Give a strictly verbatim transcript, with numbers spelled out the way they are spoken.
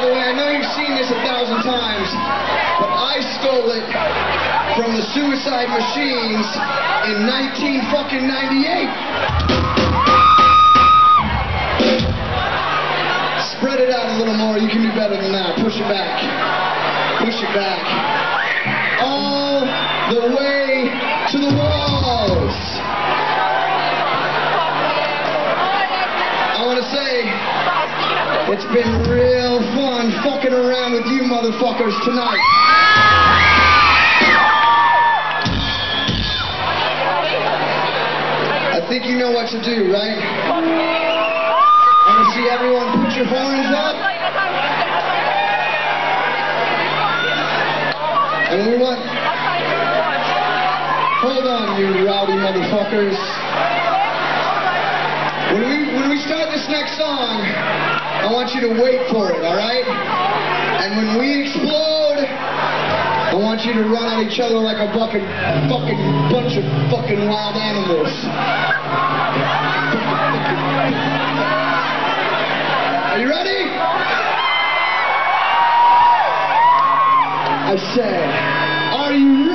the way, I know you've seen this a thousand times, but I stole it from the Suicide Machines in nineteen fucking ninety-eight. Spread it out a little more. You can do better than that. Push it back. Push it back. All the way to the walls. I want to say, it's been real fun fucking around with you motherfuckers tonight. I think you know what to do, right? I want to see everyone put your horns up. And we want... Hold on, you rowdy motherfuckers. When we, when we start this next song, I want you to wait for it, alright? And when we explode, I want you to run at each other like a fucking, fucking bunch of fucking wild animals. Are you ready? I said, are you ready?